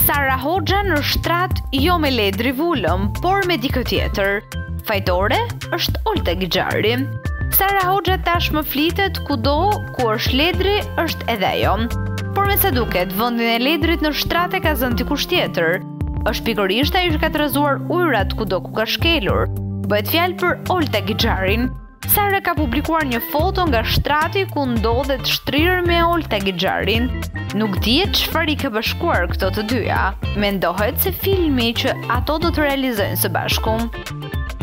Sara Hoxha në shtrat jo me Ledri Vulëm, por me dikë tjetër. Fajtore është Olta Gixhari. Sara Hoxha tashmë flitet kudo ku është Ledri është edhe ajo. Por me sa duket, vendin e Ledrit në shtrate ka zënë dikush tjetër. Është pikërisht ajo që ka trazuar ujërat kudo ku ka shkelur. Bëhet fjalë për Olta Gixharin. Sara ka publikuar një foto nga shtrati ku ndodhet shtrirë me Olta Gixharin. Nuk dihet çfarë i ka bashkuar këto të dyja. Mendohet se filmi që ato do të realizojnë së bashku.